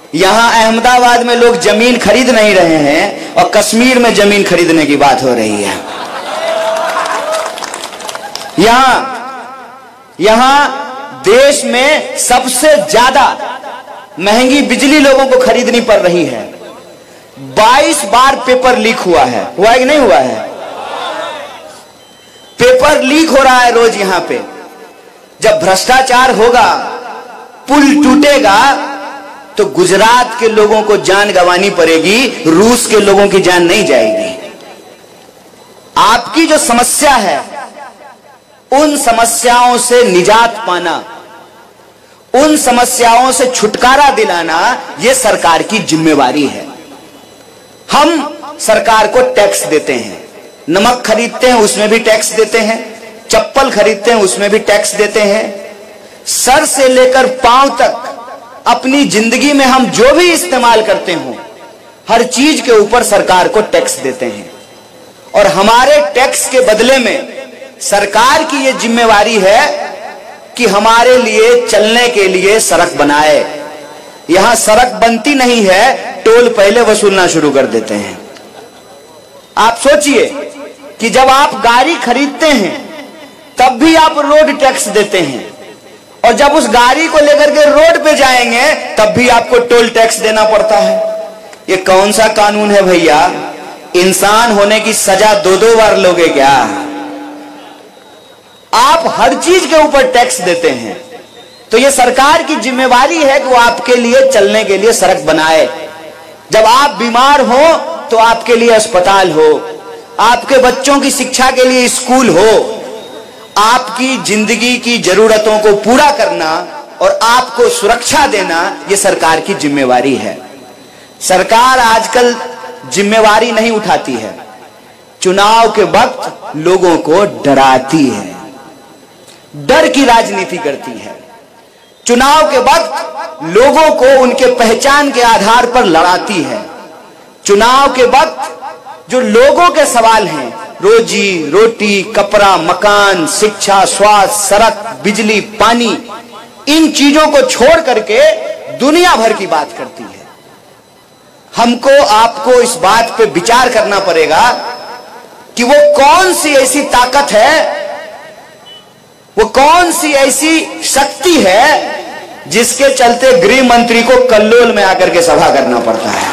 यहां अहमदाबाद में लोग जमीन खरीद नहीं रहे हैं और कश्मीर में जमीन खरीदने की बात हो रही है। यहां देश में सबसे ज्यादा महंगी बिजली लोगों को खरीदनी पड़ रही है। 22 बार पेपर लीक हुआ है कि नहीं हुआ है? पेपर लीक हो रहा है रोज यहां पे। जब भ्रष्टाचार होगा, पुल टूटेगा, तो गुजरात के लोगों को जान गंवानी पड़ेगी, रूस के लोगों की जान नहीं जाएगी। आपकी जो समस्या है, उन समस्याओं से निजात पाना, उन समस्याओं से छुटकारा दिलाना, यह सरकार की जिम्मेवारी है। हम सरकार को टैक्स देते हैं, नमक खरीदते हैं उसमें भी टैक्स देते हैं, चप्पल खरीदते हैं उसमें भी टैक्स देते हैं। सर से लेकर पांव तक अपनी जिंदगी में हम जो भी इस्तेमाल करते हो, हर चीज के ऊपर सरकार को टैक्स देते हैं। और हमारे टैक्स के बदले में सरकार की यह जिम्मेवारी है कि हमारे लिए चलने के लिए सड़क बनाए। यहां सड़क बनती नहीं है, टोल पहले वसूलना शुरू कर देते हैं। आप सोचिए कि जब आप गाड़ी खरीदते हैं तब भी आप रोड टैक्स देते हैं, और जब उस गाड़ी को लेकर के रोड पे जाएंगे तब भी आपको टोल टैक्स देना पड़ता है। ये कौन सा कानून है भैया? इंसान होने की सजा दो दो बार लोगे क्या? आप हर चीज के ऊपर टैक्स देते हैं। तो ये सरकार की जिम्मेवारी है कि वो आपके लिए चलने के लिए सड़क बनाए। जब आप बीमार हो तो आपके लिए अस्पताल हो, आपके बच्चों की शिक्षा के लिए स्कूल हो। आपकी जिंदगी की जरूरतों को पूरा करना और आपको सुरक्षा देना, यह सरकार की जिम्मेवारी है। सरकार आजकल जिम्मेवारी नहीं उठाती है, चुनाव के वक्त लोगों को डराती है, डर की राजनीति करती है। चुनाव के वक्त लोगों को उनके पहचान के आधार पर लड़ाती है। चुनाव के वक्त जो लोगों के सवाल हैं, रोजी रोटी, कपड़ा, मकान, शिक्षा, स्वास्थ्य, सड़क, बिजली, पानी, इन चीजों को छोड़ करके दुनिया भर की बात करती है। हमको आपको इस बात पे विचार करना पड़ेगा कि वो कौन सी ऐसी ताकत है, वो कौन सी ऐसी शक्ति है जिसके चलते गृह मंत्री को कल्लोल में आकर के सभा करना पड़ता है।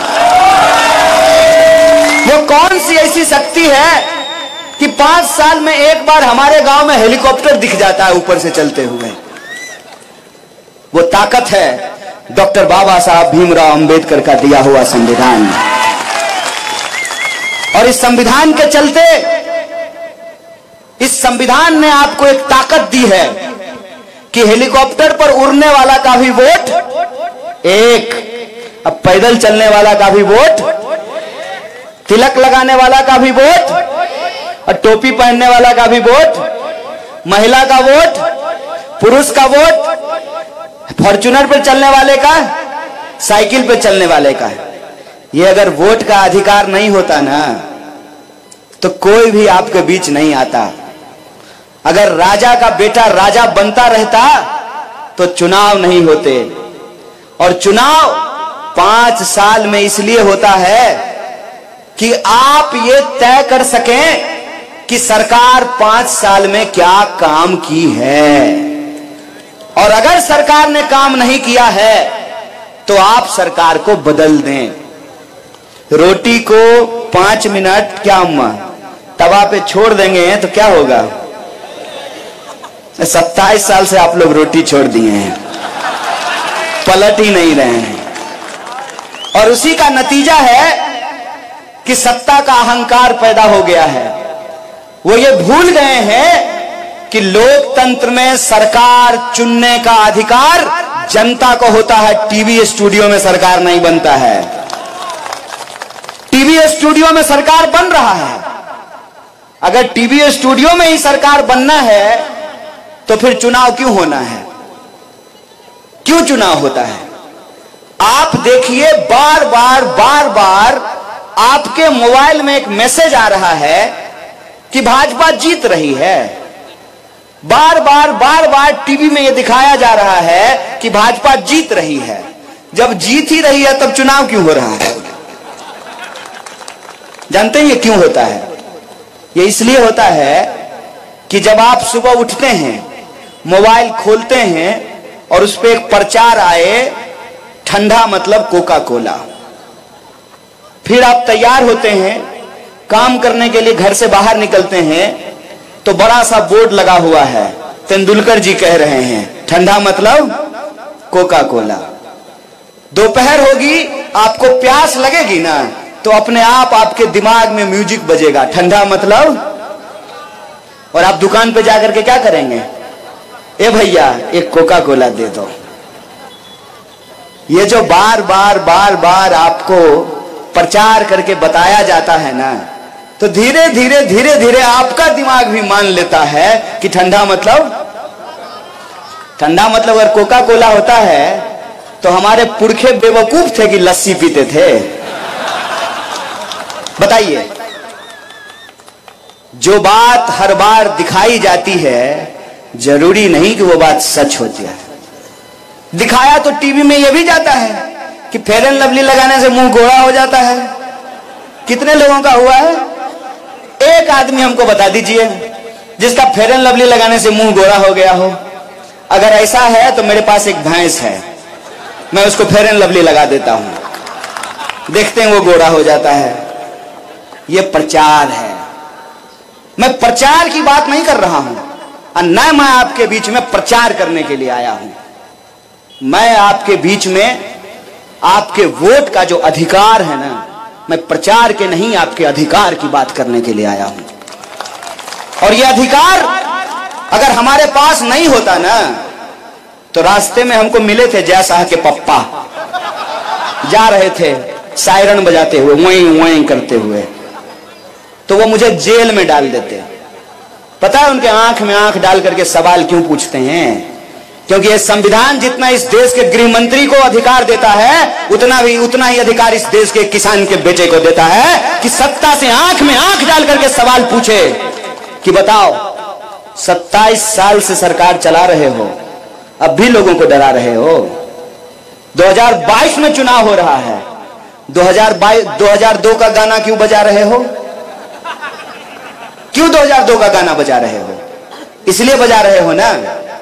वो कौन सी ऐसी शक्ति है कि 5 साल में एक बार हमारे गांव में हेलीकॉप्टर दिख जाता है ऊपर से चलते हुए। वो ताकत है डॉक्टर बाबा साहब भीमराव अंबेडकर का दिया हुआ संविधान। और इस संविधान के चलते, इस संविधान ने आपको एक ताकत दी है कि हेलीकॉप्टर पर उड़ने वाला का भी वोट एक, अब पैदल चलने वाला का भी वोट, तिलक लगाने वाला का भी वोट, और टोपी पहनने वाला का भी वोट, महिला का वोट, पुरुष का वोट, फॉर्च्यूनर पर चलने वाले का, साइकिल पर चलने वाले का। ये अगर वोट का अधिकार नहीं होता ना, तो कोई भी आपके बीच नहीं आता। अगर राजा का बेटा राजा बनता रहता तो चुनाव नहीं होते। और चुनाव 5 साल में इसलिए होता है कि आप ये तय कर सकें कि सरकार 5 साल में क्या काम की है। और अगर सरकार ने काम नहीं किया है तो आप सरकार को बदल दें। रोटी को 5 मिनट क्या अम्मा तवा पे छोड़ देंगे तो क्या होगा? 27 साल से आप लोग रोटी छोड़ दिए हैं, पलट ही नहीं रहे हैं। और उसी का नतीजा है कि सत्ता का अहंकार पैदा हो गया है। वो ये भूल गए हैं कि लोकतंत्र में सरकार चुनने का अधिकार जनता को होता है। टीवी स्टूडियो में सरकार नहीं बनता है। टीवी स्टूडियो में सरकार बन रहा है। अगर टीवी स्टूडियो में ही सरकार बनना है तो फिर चुनाव क्यों होना है? क्यों चुनाव होता है? आप देखिए, बार बार आपके मोबाइल में एक मैसेज आ रहा है कि भाजपा जीत रही है। बार बार टीवी में यह दिखाया जा रहा है कि भाजपा जीत रही है। जब जीत ही रही है तब चुनाव क्यों हो रहा है? जानते हैं ये क्यों होता है? ये इसलिए होता है कि जब आप सुबह उठते हैं, मोबाइल खोलते हैं और उस पर एक प्रचार आए, ठंडा मतलब कोका कोला, फिर आप तैयार होते हैं, काम करने के लिए घर से बाहर निकलते हैं तो बड़ा सा बोर्ड लगा हुआ है, तेंदुलकर जी कह रहे हैं ठंडा मतलब कोका कोला। दोपहर होगी, आपको प्यास लगेगी ना, तो अपने आप आपके दिमाग में म्यूजिक बजेगा, ठंडा मतलब, और आप दुकान पे जाकर के क्या करेंगे? ए भैया एक कोका कोला दे दो। ये जो बार बार बार बार आपको प्रचार करके बताया जाता है ना, तो धीरे धीरे धीरे धीरे आपका दिमाग भी मान लेता है कि ठंडा मतलब अगर कोका कोला होता है तो हमारे पुरखे बेवकूफ थे कि लस्सी पीते थे? बताइए। जो बात हर बार दिखाई जाती है जरूरी नहीं कि वो बात सच होती है। दिखाया तो टीवी में यह भी जाता है कि फेयर एंड लवली लगाने से मुंह गोरा हो जाता है। कितने लोगों का हुआ है? एक आदमी हमको बता दीजिए जिसका फेयर एंड लवली लगाने से मुंह गोरा हो गया हो। अगर ऐसा है तो मेरे पास एक भैंस है, मैं उसको फेयर एंड लवली लगा देता हूं, देखते हैं वो गोरा हो जाता है। ये प्रचार है। मैं प्रचार की बात नहीं कर रहा हूं, और न मैं आपके बीच में प्रचार करने के लिए आया हूं। मैं आपके बीच में आपके वोट का जो अधिकार है ना, मैं प्रचार के नहीं आपके अधिकार की बात करने के लिए आया हूं। और यह अधिकार अगर हमारे पास नहीं होता ना, तो रास्ते में हमको मिले थे जय शाह के पप्पा, जा रहे थे सायरन बजाते हुए, वहीं वहीं करते हुए, तो वो मुझे जेल में डाल देते। पता है उनके आंख में आंख डाल करके सवाल क्यों पूछते हैं? क्योंकि ये संविधान जितना इस देश के गृह मंत्री को अधिकार देता है, उतना ही अधिकार इस देश के किसान के बेटे को देता है कि सत्ता से आंख में आंख डाल करके सवाल पूछे कि बताओ 27 साल से सरकार चला रहे हो, अब भी लोगों को डरा रहे हो। 2022 में चुनाव हो रहा है, 2002 का गाना क्यों बजा रहे हो? क्यों 2002 का गाना बजा रहे हो? इसलिए बजा रहे हो ना,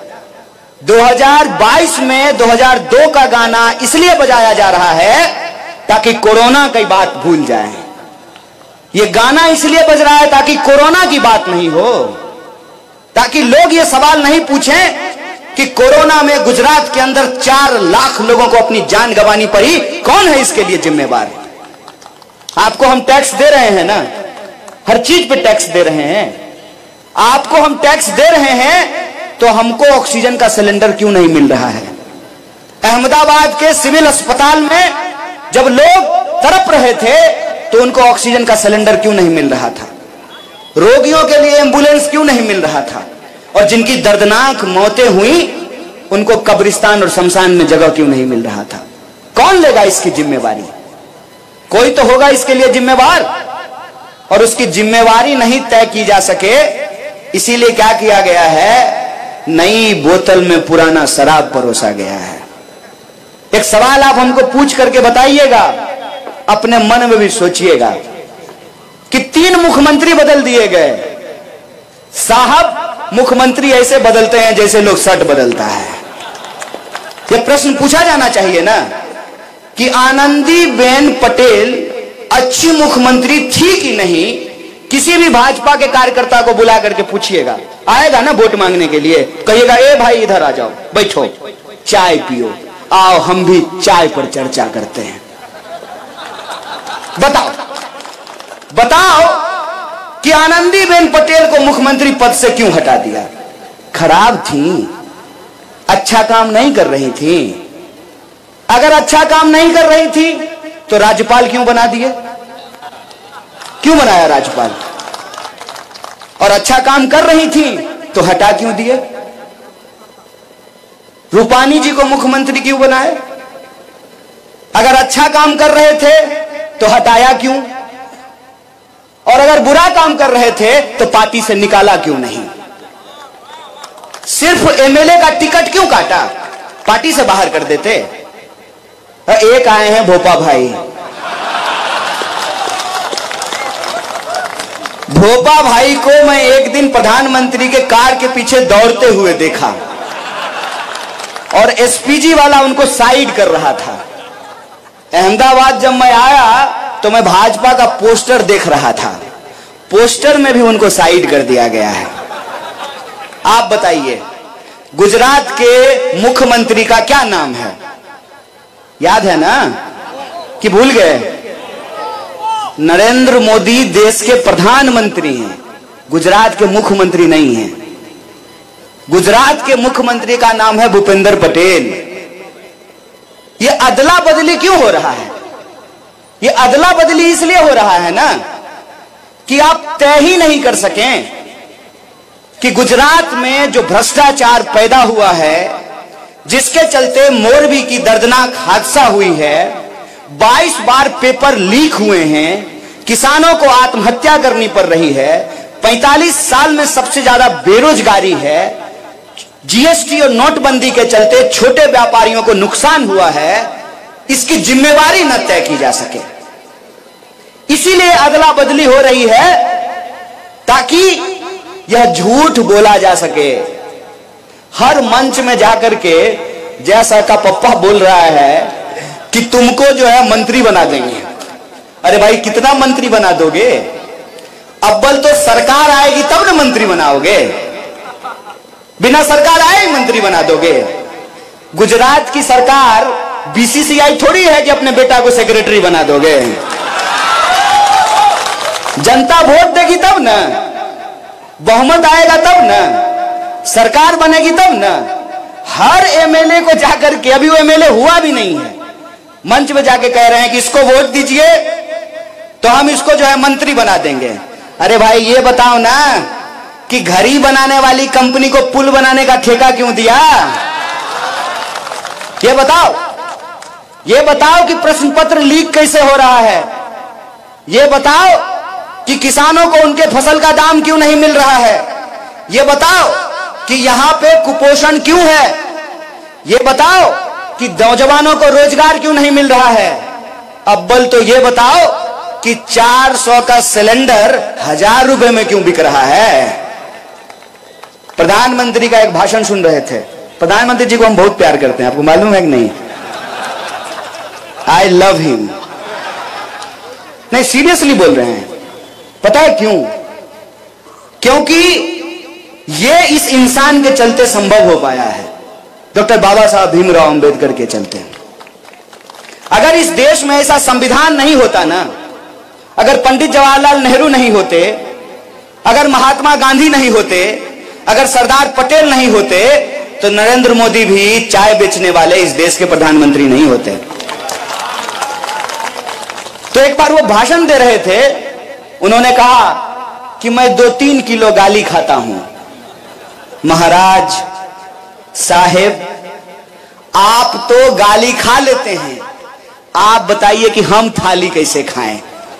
2022 में 2002 का गाना इसलिए बजाया जा रहा है ताकि कोरोना की बात भूल जाए। ये गाना इसलिए बज रहा है ताकि कोरोना की बात नहीं हो, ताकि लोग ये सवाल नहीं पूछें कि कोरोना में गुजरात के अंदर 4 लाख लोगों को अपनी जान गंवानी पड़ी, कौन है इसके लिए जिम्मेवार? आपको हम टैक्स दे रहे हैं ना, हर चीज पे टैक्स दे रहे हैं। आपको हम टैक्स दे रहे हैं तो हमको ऑक्सीजन का सिलेंडर क्यों नहीं मिल रहा है? अहमदाबाद के सिविल अस्पताल में जब लोग तड़प रहे थे तो उनको ऑक्सीजन का सिलेंडर क्यों नहीं मिल रहा था? रोगियों के लिए एम्बुलेंस क्यों नहीं मिल रहा था? और जिनकी दर्दनाक मौतें हुई उनको कब्रिस्तान और शमशान में जगह क्यों नहीं मिल रहा था? कौन लेगा इसकी जिम्मेवारी? कोई तो होगा इसके लिए जिम्मेवार, और उसकी जिम्मेवारी नहीं तय की जा सके, इसीलिए क्या किया गया है? नई बोतल में पुराना शराब परोसा गया है। एक सवाल आप हमको पूछ करके बताइएगा, अपने मन में भी सोचिएगा कि 3 मुख्यमंत्री बदल दिए गए। साहब, मुख्यमंत्री ऐसे बदलते हैं जैसे लोग शर्ट बदलता है। यह प्रश्न पूछा जाना चाहिए ना कि आनंदीबेन पटेल अच्छी मुख्यमंत्री थी कि नहीं? किसी भी भाजपा के कार्यकर्ता को बुला करके पूछिएगा, आएगा ना वोट मांगने के लिए, कहिएगा ए भाई इधर आ जाओ, बैठो, चाय पियो, आओ हम भी चाय पर चर्चा करते हैं। बताओ कि आनंदीबेन पटेल को मुख्यमंत्री पद से क्यों हटा दिया? खराब थी, अच्छा काम नहीं कर रही थी। अगर अच्छा काम नहीं कर रही थी तो राज्यपाल क्यों बना दिए? क्यों बनाया राज्यपाल? और अच्छा काम कर रही थी तो हटा क्यों दिए? रूपानी जी को मुख्यमंत्री क्यों बनाए? अगर अच्छा काम कर रहे थे तो हटाया क्यों? और अगर बुरा काम कर रहे थे तो पार्टी से निकाला क्यों नहीं? सिर्फ एमएलए का टिकट क्यों काटा? पार्टी से बाहर कर देते। एक आए हैं भोपा भाई। भोपा भाई को मैं एक दिन प्रधानमंत्री के कार के पीछे दौड़ते हुए देखा और एसपीजी वाला उनको साइड कर रहा था। अहमदाबाद जब मैं आया तो मैं भाजपा का पोस्टर देख रहा था, पोस्टर में भी उनको साइड कर दिया गया है। आप बताइए गुजरात के मुख्यमंत्री का क्या नाम है? याद है ना कि भूल गए? नरेंद्र मोदी देश के प्रधानमंत्री हैं, गुजरात के मुख्यमंत्री नहीं हैं। गुजरात के मुख्यमंत्री का नाम है भूपेंद्र पटेल। यह अदला बदली क्यों हो रहा है? यह अदला बदली इसलिए हो रहा है ना कि आप तय ही नहीं कर सकें कि गुजरात में जो भ्रष्टाचार पैदा हुआ है, जिसके चलते मोरबी की दर्दनाक हादसा हुई है, 22 बार पेपर लीक हुए हैं, किसानों को आत्महत्या करनी पड़ रही है, 45 साल में सबसे ज्यादा बेरोजगारी है, जीएसटी और नोटबंदी के चलते छोटे व्यापारियों को नुकसान हुआ है, इसकी जिम्मेवारी न तय की जा सके। इसीलिए अदला बदली हो रही है ताकि यह झूठ बोला जा सके। हर मंच में जाकर के जैसा का पप्पा बोल रहा है कि तुमको जो है मंत्री बना देंगे। अरे भाई कितना मंत्री बना दोगे? अव्वल तो सरकार आएगी तब ना मंत्री बनाओगे, बिना सरकार आए मंत्री बना दोगे। गुजरात की सरकार बीसीसीआई थोड़ी है कि अपने बेटा को सेक्रेटरी बना दोगे। जनता वोट देगी तब ना, बहुमत आएगा तब ना, सरकार बनेगी तब ना। हर एमएलए को जाकर के, अभी वो एमएलए हुआ भी नहीं है, मंच में जाके कह रहे हैं कि इसको वोट दीजिए तो हम इसको जो है मंत्री बना देंगे। अरे भाई ये बताओ ना कि घड़ी बनाने वाली कंपनी को पुल बनाने का ठेका क्यों दिया? ये बताओ। ये बताओ कि प्रश्न पत्र लीक कैसे हो रहा है? ये बताओ कि किसानों को उनके फसल का दाम क्यों नहीं मिल रहा है? ये बताओ कि यहां पे कुपोषण क्यों है? ये बताओ कि नौजवानों को रोजगार क्यों नहीं मिल रहा है? अव्वल तो ये बताओ कि 400 का सिलेंडर 1000 रुपए में क्यों बिक रहा है? प्रधानमंत्री का एक भाषण सुन रहे थे। प्रधानमंत्री जी को हम बहुत प्यार करते हैं, आपको मालूम है कि नहीं? I love him. नहीं, सीरियसली बोल रहे हैं। पता है क्यों? क्योंकि ये इस इंसान के चलते संभव हो पाया है, डॉक्टर बाबा साहब भीमराव अंबेडकर के चलते। अगर इस देश में ऐसा संविधान नहीं होता ना, अगर पंडित जवाहरलाल नेहरू नहीं होते, अगर महात्मा गांधी नहीं होते, अगर सरदार पटेल नहीं होते, तो नरेंद्र मोदी भी चाय बेचने वाले इस देश के प्रधानमंत्री नहीं होते। तो एक बार वो भाषण दे रहे थे, उन्होंने कहा कि मैं 2-3 किलो गाली खाता हूं। महाराज साहेब, आप तो गाली खा लेते हैं, आप बताइए कि हम थाली कैसे खाएं?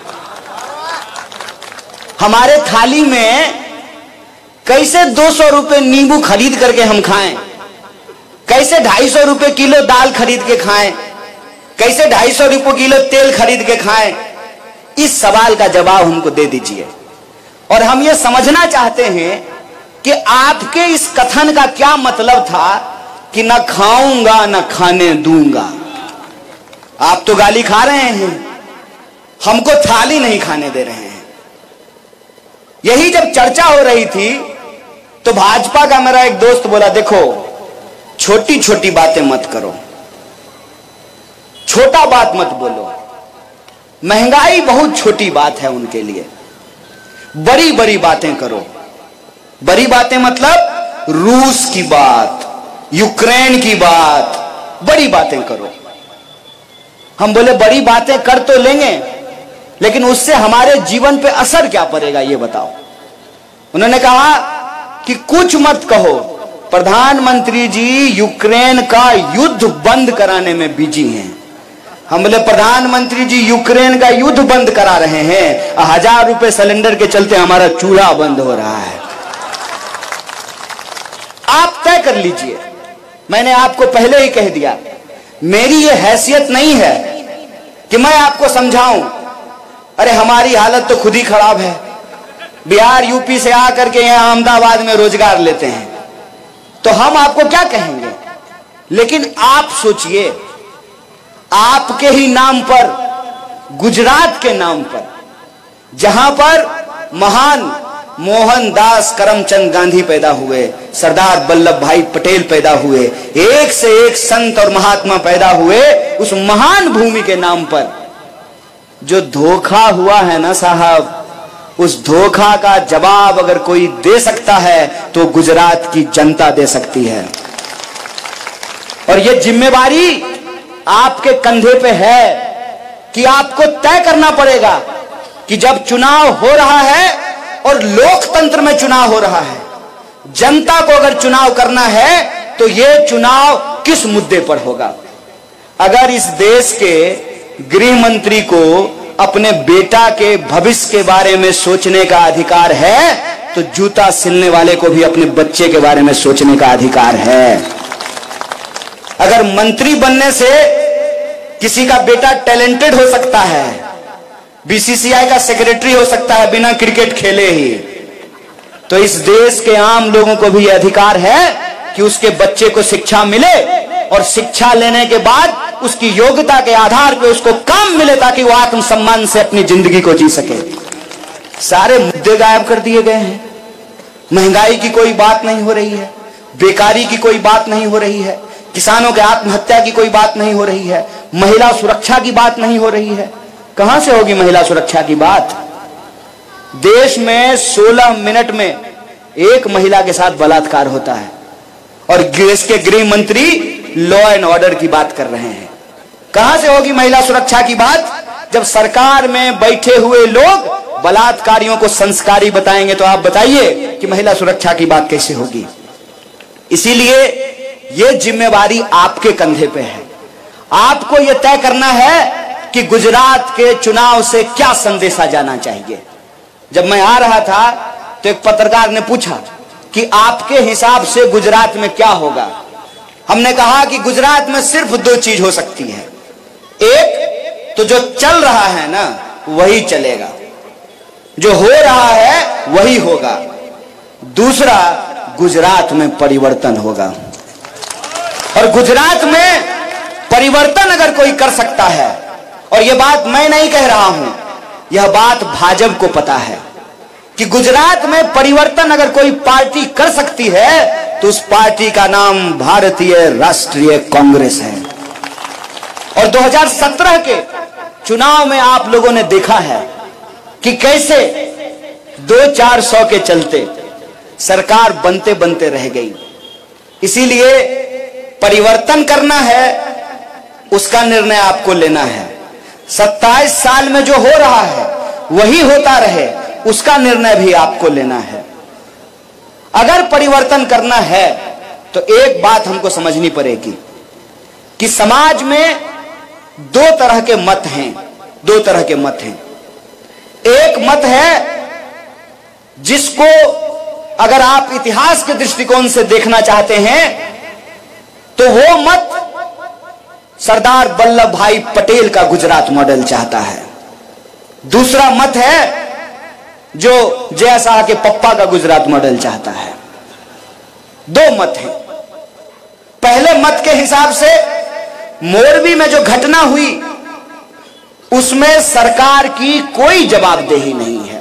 हमारे थाली में कैसे 200 रुपए नींबू खरीद करके हम खाएं? कैसे 250 रुपए किलो दाल खरीद के खाएं? कैसे 250 रुपए किलो तेल खरीद के खाएं? इस सवाल का जवाब हमको दे दीजिए। और हम ये समझना चाहते हैं कि आपके इस कथन का क्या मतलब था कि न खाऊंगा न खाने दूंगा। आप तो गाली खा रहे हैं, हमको थाली नहीं खाने दे रहे हैं। यही जब चर्चा हो रही थी तो भाजपा का मेरा एक दोस्त बोला, देखो छोटी छोटी बातें मत करो, छोटा बात मत बोलो। महंगाई बहुत छोटी बात है उनके लिए, बड़ी बड़ी बातें करो। बड़ी बातें मतलब रूस की बात, यूक्रेन की बात, बड़ी बातें करो। हम बोले बड़ी बातें कर तो लेंगे, लेकिन उससे हमारे जीवन पे असर क्या पड़ेगा ये बताओ। उन्होंने कहा कि कुछ मत कहो, प्रधानमंत्री जी यूक्रेन का युद्ध बंद कराने में बिजी हैं। हम बोले प्रधानमंत्री जी यूक्रेन का युद्ध बंद करा रहे हैं, 1000 रुपए सिलेंडर के चलते हमारा चूल्हा बंद हो रहा है। आप तय कर लीजिए। मैंने आपको पहले ही कह दिया, मेरी ये हैसियत नहीं है कि मैं आपको समझाऊं। अरे हमारी हालत तो खुद ही खराब है। बिहार यूपी से आकर के यहां अहमदाबाद में रोजगार लेते हैं, तो हम आपको क्या कहेंगे। लेकिन आप सोचिए, आपके ही नाम पर, गुजरात के नाम पर, जहां पर महान मोहनदास करमचंद गांधी पैदा हुए, सरदार वल्लभ भाई पटेल पैदा हुए, एक से एक संत और महात्मा पैदा हुए, उस महान भूमि के नाम पर जो धोखा हुआ है ना साहब, उस धोखा का जवाब अगर कोई दे सकता है तो गुजरात की जनता दे सकती है। और यह जिम्मेवारी आपके कंधे पे है कि आपको तय करना पड़ेगा कि जब चुनाव हो रहा है और लोकतंत्र में चुनाव हो रहा है, जनता को अगर चुनाव करना है तो यह चुनाव किस मुद्दे पर होगा। अगर इस देश के गृह मंत्री को अपने बेटा के भविष्य के बारे में सोचने का अधिकार है, तो जूता सिलने वाले को भी अपने बच्चे के बारे में सोचने का अधिकार है। अगर मंत्री बनने से किसी का बेटा टैलेंटेड हो सकता है, बीसीसीआई का सेक्रेटरी हो सकता है बिना क्रिकेट खेले ही, तो इस देश के आम लोगों को भी यह अधिकार है कि उसके बच्चे को शिक्षा मिले और शिक्षा लेने के बाद उसकी योग्यता के आधार पर उसको काम मिले ताकि वो आत्मसम्मान से अपनी जिंदगी को जी सके। सारे मुद्दे गायब कर दिए गए हैं। महंगाई की कोई बात नहीं हो रही है, बेकारी की कोई बात नहीं हो रही है, किसानों के आत्महत्या की कोई बात नहीं हो रही है, महिला सुरक्षा की बात नहीं हो रही है। कहां से होगी महिला सुरक्षा की बात। देश में 16 मिनट में एक महिला के साथ बलात्कार होता है और देश के गृह मंत्री लॉ एंड ऑर्डर की बात कर रहे हैं। कहां से होगी महिला सुरक्षा की बात जब सरकार में बैठे हुए लोग बलात्कारियों को संस्कारी बताएंगे। तो आप बताइए कि महिला सुरक्षा की बात कैसे होगी। इसीलिए यह जिम्मेवारी आपके कंधे पे है। आपको यह तय करना है कि गुजरात के चुनाव से क्या संदेशा जाना चाहिए। जब मैं आ रहा था तो एक पत्रकार ने पूछा कि आपके हिसाब से गुजरात में क्या होगा। हमने कहा कि गुजरात में सिर्फ 2 चीज हो सकती है। एक तो जो चल रहा है ना वही चलेगा, जो हो रहा है वही होगा। दूसरा, गुजरात में परिवर्तन होगा। और गुजरात में परिवर्तन अगर कोई कर सकता है, और यह बात मैं नहीं कह रहा हूं, यह बात भाजपा को पता है कि गुजरात में परिवर्तन अगर कोई पार्टी कर सकती है तो उस पार्टी का नाम भारतीय राष्ट्रीय कांग्रेस है। और 2017 के चुनाव में आप लोगों ने देखा है कि कैसे 200-400 के चलते सरकार बनते बनते रह गई। इसीलिए परिवर्तन करना है, उसका निर्णय आपको लेना है। 27 साल में जो हो रहा है वही होता रहे, उसका निर्णय भी आपको लेना है। अगर परिवर्तन करना है तो एक बात हमको समझनी पड़ेगी कि समाज में 2 तरह के मत हैं। 2 तरह के मत हैं। एक मत है जिसको अगर आप इतिहास के दृष्टिकोण से देखना चाहते हैं तो वो मत सरदार वल्लभ भाई पटेल का गुजरात मॉडल चाहता है। दूसरा मत है जो जय शाह के पप्पा का गुजरात मॉडल चाहता है। 2 मत हैं। पहले मत के हिसाब से मोरबी में जो घटना हुई उसमें सरकार की कोई जवाबदेही नहीं है।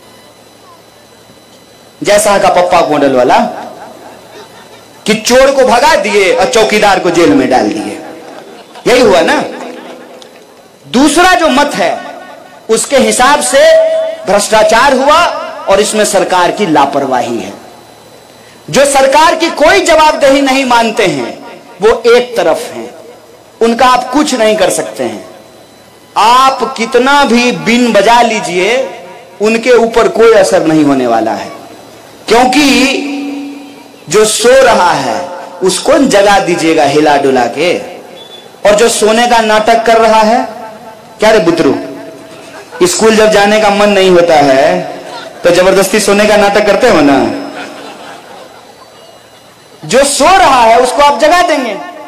जय शाह का पप्पा मॉडल वाला कि चोर को भगा दिए और चौकीदार को जेल में डाल दिए, यही हुआ ना। दूसरा जो मत है उसके हिसाब से भ्रष्टाचार हुआ और इसमें सरकार की लापरवाही है। जो सरकार की कोई जवाबदेही नहीं मानते हैं वो एक तरफ हैं, उनका आप कुछ नहीं कर सकते हैं। आप कितना भी बीन बजा लीजिए उनके ऊपर कोई असर नहीं होने वाला है, क्योंकि जो सो रहा है उसको जगा दीजिएगा हिला डुला के, और जो सोने का नाटक कर रहा है, क्या रे बुतरू, स्कूल जब जाने का मन नहीं होता है तो जबरदस्ती सोने का नाटक करते हो ना। जो सो रहा है उसको आप जगा देंगे,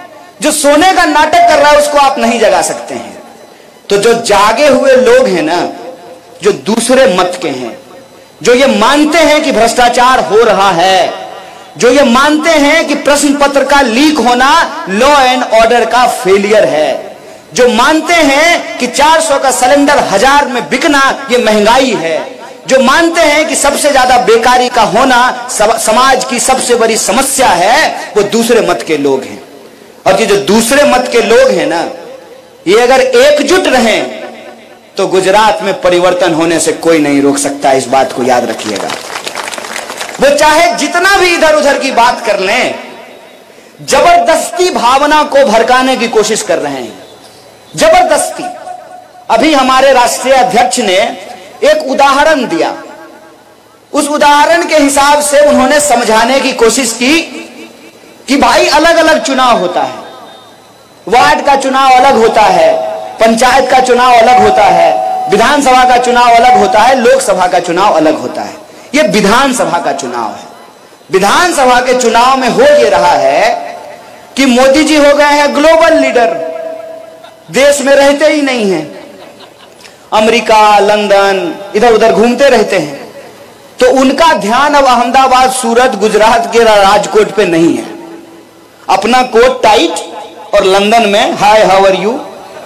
जो सोने का नाटक कर रहा है उसको आप नहीं जगा सकते हैं। तो जो जागे हुए लोग हैं ना, जो दूसरे मत के हैं, जो ये मानते हैं कि भ्रष्टाचार हो रहा है, जो ये मानते हैं कि प्रश्न पत्र का लीक होना लॉ एंड ऑर्डर का फेलियर है, जो मानते हैं कि 400 का सिलेंडर 1000 में बिकना ये महंगाई है, जो मानते हैं कि सबसे ज्यादा बेकारी का होना समाज की सबसे बड़ी समस्या है, वो दूसरे मत के लोग हैं। और ये जो दूसरे मत के लोग हैं ना, ये अगर एकजुट रहें तो गुजरात में परिवर्तन होने से कोई नहीं रोक सकता। इस बात को याद रखिएगा। वो चाहे जितना भी इधर उधर की बात कर लें, जबरदस्ती भावना को भड़काने की कोशिश कर रहे हैं, जबरदस्ती। अभी हमारे राष्ट्रीय अध्यक्ष ने एक उदाहरण दिया, उस उदाहरण के हिसाब से उन्होंने समझाने की कोशिश की कि भाई अलग अलग चुनाव होता है, वार्ड का चुनाव अलग होता है, पंचायत का चुनाव अलग होता है, विधानसभा का चुनाव अलग होता है, लोकसभा का चुनाव अलग होता है। ये विधानसभा का चुनाव है। विधानसभा के चुनाव में हो ये रहा है कि मोदी जी हो गए हैं ग्लोबल लीडर, देश में रहते ही नहीं हैं, अमेरिका, लंदन इधर उधर घूमते रहते हैं। तो उनका ध्यान अब अहमदाबाद, सूरत, गुजरात के राजकोट पे नहीं है। अपना कोट टाइट और लंदन में हाय हाउ आर यू।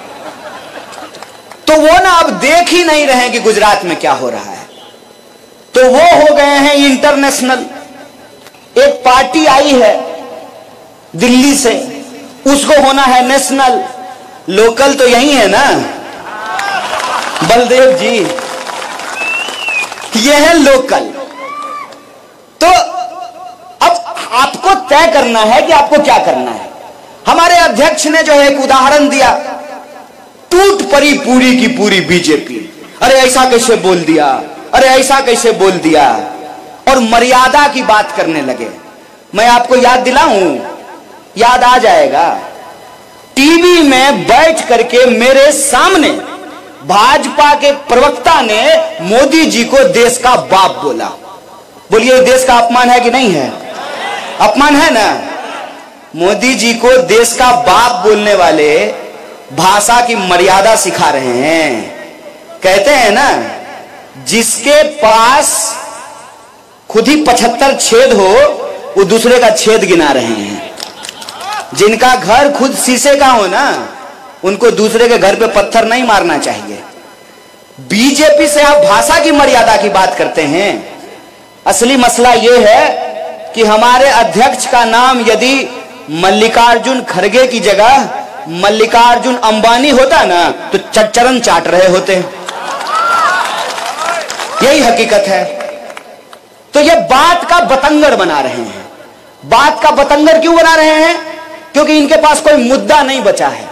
तो वो ना अब देख ही नहीं रहे कि गुजरात में क्या हो रहा है, तो वो हो गए हैं इंटरनेशनल। एक पार्टी आई है दिल्ली से, उसको होना है नेशनल। लोकल तो यही है ना, बलदेव जी, ये है लोकल। तो अब आपको तय करना है कि आपको क्या करना है। हमारे अध्यक्ष ने जो है एक उदाहरण दिया, टूट पड़ी पूरी की पूरी बीजेपी। अरे ऐसा कैसे बोल दिया, अरे ऐसा कैसे बोल दिया, और मर्यादा की बात करने लगे। मैं आपको याद दिलाऊं, याद आ जाएगा। टीवी में बैठ करके मेरे सामने भाजपा के प्रवक्ता ने मोदी जी को देश का बाप बोला। बोलिए देश का अपमान है कि नहीं है? अपमान है ना। मोदी जी को देश का बाप बोलने वाले भाषा की मर्यादा सिखा रहे हैं। कहते हैं ना, जिसके पास खुद ही 75 छेद हो वो दूसरे का छेद गिना रहे हैं। जिनका घर खुद शीशे का हो ना, उनको दूसरे के घर पे पत्थर नहीं मारना चाहिए। बीजेपी से आप भाषा की मर्यादा की बात करते हैं। असली मसला यह है कि हमारे अध्यक्ष का नाम यदि मल्लिकार्जुन खड़गे की जगह मल्लिकार्जुन अंबानी होता ना, तो चरण चाट रहे होते। यही हकीकत है। तो ये बात का बतंगड़ बना रहे हैं। बात का बतंगड़ क्यों बना रहे हैं? क्योंकि इनके पास कोई मुद्दा नहीं बचा है।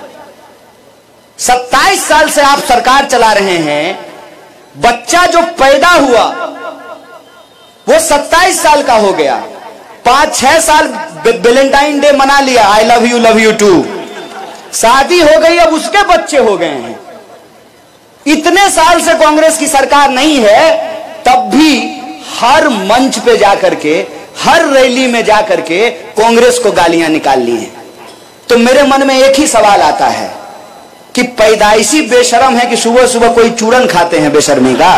27 साल से आप सरकार चला रहे हैं। बच्चा जो पैदा हुआ वो 27 साल का हो गया। 5-6 साल वैलेंटाइन डे मना लिया, आई लव यू टू। शादी हो गई, अब उसके बच्चे हो गए हैं। इतने साल से कांग्रेस की सरकार नहीं है, तब भी हर मंच पे जाकर के, हर रैली में जाकर के कांग्रेस को गालियां निकाल ली हैं। तो मेरे मन में एक ही सवाल आता है कि पैदाइशी बेशरम है कि सुबह सुबह कोई चूरन खाते हैं बेशर्मी का।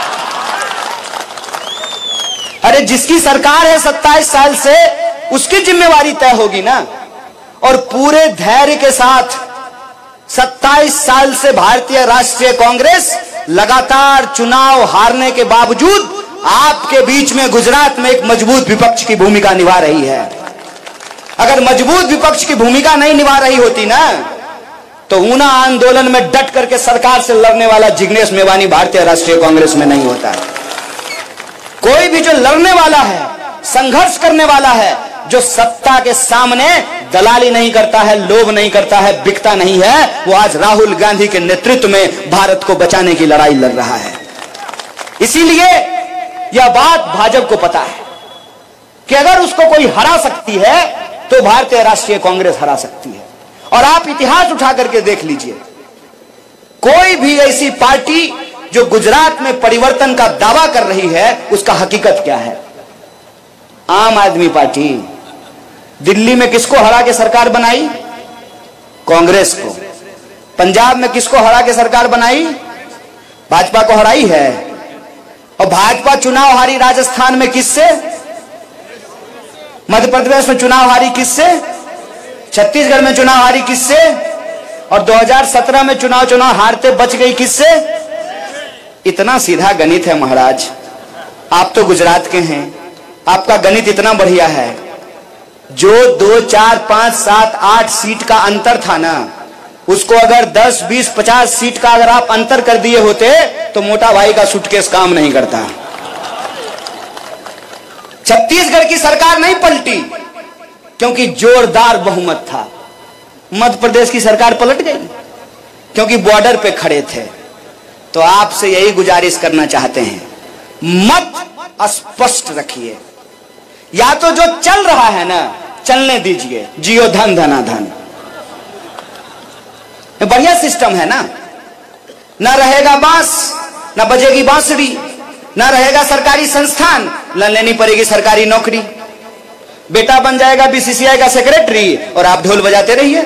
अरे जिसकी सरकार है 27 साल से, उसकी जिम्मेवारी तय होगी ना। और पूरे धैर्य के साथ 27 साल से भारतीय राष्ट्रीय कांग्रेस लगातार चुनाव हारने के बावजूद आपके बीच में गुजरात में एक मजबूत विपक्ष की भूमिका निभा रही है। अगर मजबूत विपक्ष की भूमिका नहीं निभा रही होती ना, तो ऊना आंदोलन में डट करके सरकार से लड़ने वाला जिग्नेश मेवानी भारतीय राष्ट्रीय कांग्रेस में नहीं होता। कोई भी जो लड़ने वाला है, संघर्ष करने वाला है, जो सत्ता के सामने दलाली नहीं करता है, लोभ नहीं करता है, बिकता नहीं है, वो आज राहुल गांधी के नेतृत्व में भारत को बचाने की लड़ाई लड़ रहा है। इसीलिए यह बात भाजपा को पता है कि अगर उसको कोई हरा सकती है तो भारतीय राष्ट्रीय कांग्रेस हरा सकती है। और आप इतिहास उठा करके देख लीजिए, कोई भी ऐसी पार्टी जो गुजरात में परिवर्तन का दावा कर रही है, उसका हकीकत क्या है? आम आदमी पार्टी। दिल्ली में किसको हरा के सरकार बनाई? कांग्रेस को। पंजाब में किसको हरा के सरकार बनाई? भाजपा को हराई है। और भाजपा चुनाव हारी राजस्थान में किससे? मध्य प्रदेश में चुनाव हारी किससे? छत्तीसगढ़ में चुनाव हारी किससे? और 2017 में चुनाव हारते बच गई किससे? इतना सीधा गणित है महाराज। आप तो गुजरात के हैं, आपका गणित इतना बढ़िया है। जो 2, 4, 5, 7, 8 सीट का अंतर था ना, उसको अगर 10, 20, 50 सीट का अगर आप अंतर कर दिए होते तो मोटा भाई का सूटकेस काम नहीं करता। छत्तीसगढ़ की सरकार नहीं पलटी क्योंकि जोरदार बहुमत था। मध्य प्रदेश की सरकार पलट गई क्योंकि बॉर्डर पे खड़े थे। तो आपसे यही गुजारिश करना चाहते हैं, मत स्पष्ट रखिए। या तो जो चल रहा है ना, चलने दीजिए, जियो धन धना धन, बढ़िया सिस्टम है ना। ना रहेगा बांस, ना बजेगी बांसुरी, ना रहेगा सरकारी संस्थान, ना लेनी पड़ेगी सरकारी नौकरी। बेटा बन जाएगा बीसीसीआई का सेक्रेटरी और आप ढोल बजाते रहिए।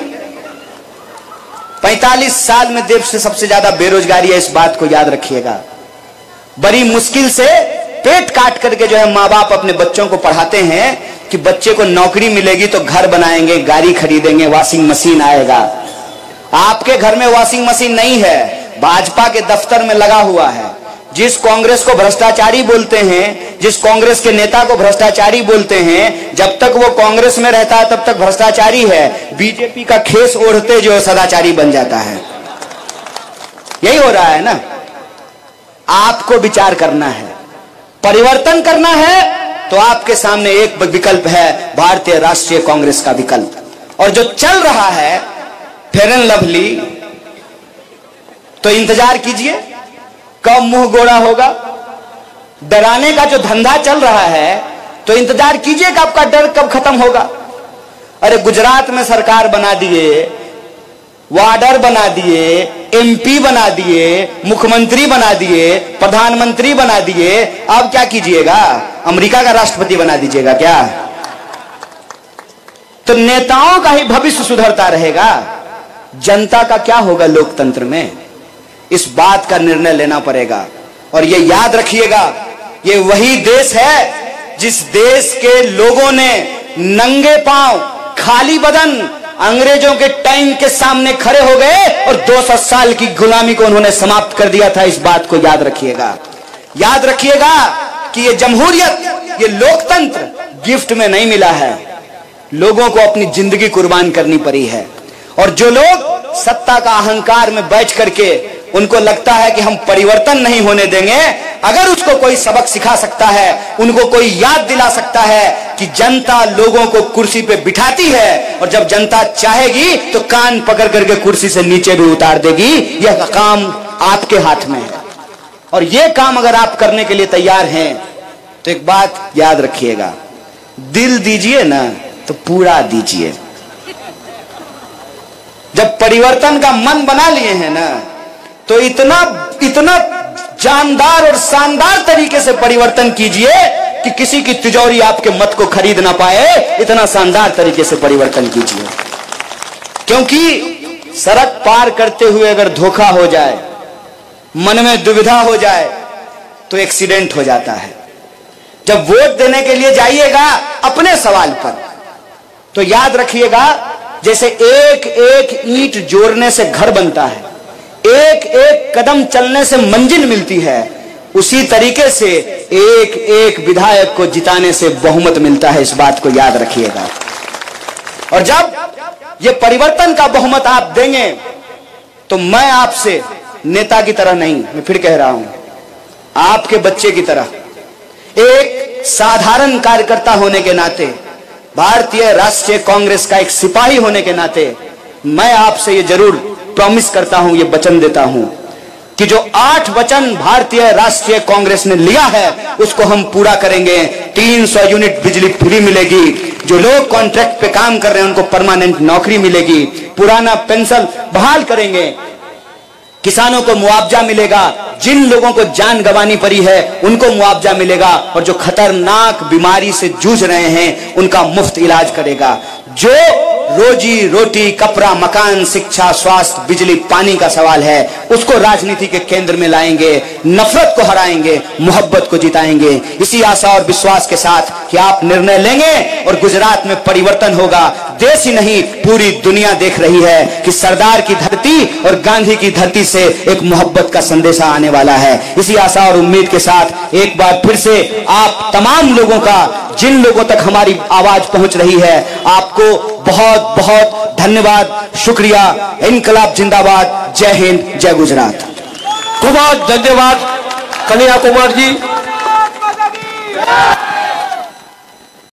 45 साल में देश से सबसे ज्यादा बेरोजगारी है, इस बात को याद रखिएगा। बड़ी मुश्किल से पेट काट करके जो है माँ बाप अपने बच्चों को पढ़ाते हैं कि बच्चे को नौकरी मिलेगी तो घर बनाएंगे, गाड़ी खरीदेंगे, वॉशिंग मशीन आएगा। आपके घर में वॉशिंग मशीन नहीं है, भाजपा के दफ्तर में लगा हुआ है। जिस कांग्रेस को भ्रष्टाचारी बोलते हैं, जिस कांग्रेस के नेता को भ्रष्टाचारी बोलते हैं, जब तक वो कांग्रेस में रहता है तब तक भ्रष्टाचारी है। बीजेपी का खेस ओढ़ते जो सदाचारी बन जाता है। यही हो रहा है ना। आपको विचार करना है, परिवर्तन करना है, तो आपके सामने एक विकल्प है, भारतीय राष्ट्रीय कांग्रेस का विकल्प। और जो चल रहा है फेयर एंड लवली, तो इंतजार कीजिए कब मुंह गोड़ा होगा। डराने का जो धंधा चल रहा है, तो इंतजार कीजिए कि आपका डर कब खत्म होगा। अरे गुजरात में सरकार बना दिए, वार्डर बना दिए, एमपी बना दिए, मुख्यमंत्री बना दिए, प्रधानमंत्री बना दिए, अब क्या कीजिएगा? अमेरिका का राष्ट्रपति बना दीजिएगा क्या? तो नेताओं का ही भविष्य सुधरता रहेगा, जनता का क्या होगा लोकतंत्र में? इस बात का निर्णय लेना पड़ेगा। और ये याद रखिएगा, ये वही देश है जिस देश के लोगों ने नंगे पांव, खाली बदन अंग्रेजों के टैंक के सामने खड़े हो गए और 200 साल की गुलामी को उन्होंने समाप्त कर दिया था। इस बात को याद रखिएगा। याद रखिएगा कि ये जमहूरियत, ये लोकतंत्र गिफ्ट में नहीं मिला है, लोगों को अपनी जिंदगी कुर्बान करनी पड़ी है। और जो लोग सत्ता का अहंकार में बैठ करके उनको लगता है कि हम परिवर्तन नहीं होने देंगे, अगर उसको कोई सबक सिखा सकता है, उनको कोई याद दिला सकता है कि जनता लोगों को कुर्सी पे बिठाती है और जब जनता चाहेगी तो कान पकड़ करके कुर्सी से नीचे भी उतार देगी, यह काम आपके हाथ में है। और यह काम अगर आप करने के लिए तैयार हैं तो एक बात याद रखिएगा, दिल दीजिए ना तो पूरा दीजिए। जब परिवर्तन का मन बना लिए हैं ना, तो इतना जानदार और शानदार तरीके से परिवर्तन कीजिए कि किसी की तिजोरी आपके मत को खरीद ना पाए। इतना शानदार तरीके से परिवर्तन कीजिए, क्योंकि सड़क पार करते हुए अगर धोखा हो जाए, मन में दुविधा हो जाए, तो एक्सीडेंट हो जाता है। जब वोट देने के लिए जाइएगा अपने सवाल पर, तो याद रखिएगा, जैसे एक एक ईंट जोड़ने से घर बनता है, एक एक कदम चलने से मंजिल मिलती है, उसी तरीके से एक एक विधायक को जिताने से बहुमत मिलता है। इस बात को याद रखिएगा। और जब ये परिवर्तन का बहुमत आप देंगे, तो मैं आपसे नेता की तरह नहीं, मैं फिर कह रहा हूं, आपके बच्चे की तरह, एक साधारण कार्यकर्ता होने के नाते, भारतीय राष्ट्रीय कांग्रेस का एक सिपाही होने के नाते, मैं आपसे ये जरूर प्रॉमिस करता हूं, ये वचन देता हूं कि जो 8 वचन भारतीय राष्ट्रीय कांग्रेस ने लिया है उसको हम पूरा करेंगे। 300 यूनिट बिजली फ्री मिलेगी, जो लोग कॉन्ट्रैक्ट पे काम कर रहे हैं उनको परमानेंट नौकरी मिलेगी, पुराना पेंशन बहाल करेंगे, किसानों को मुआवजा मिलेगा, जिन लोगों को जान गंवानी पड़ी है उनको मुआवजा मिलेगा, और जो खतरनाक बीमारी से जूझ रहे हैं उनका मुफ्त इलाज करेगा। जो रोजी रोटी, कपड़ा, मकान, शिक्षा, स्वास्थ्य, बिजली, पानी का सवाल है, उसको राजनीति के केंद्र में लाएंगे, नफरत को हराएंगे, मोहब्बत को जिताएंगे। इसी आशा और विश्वास के साथ कि आप निर्णय लेंगे और गुजरात में परिवर्तन होगा। देश ही नहीं, पूरी दुनिया देख रही है कि सरदार की धरती और गांधी की धरती से एक मोहब्बत का संदेशा आने वाला है। इसी आशा और उम्मीद के साथ एक बार फिर से आप तमाम लोगों का, जिन लोगों तक हमारी आवाज पहुंच रही है, आपको बहुत बहुत धन्यवाद, शुक्रिया। इनकलाब जिंदाबाद। जय हिंद, जय गुजरात। खूब धन्यवाद कन्हैया कुमार जी।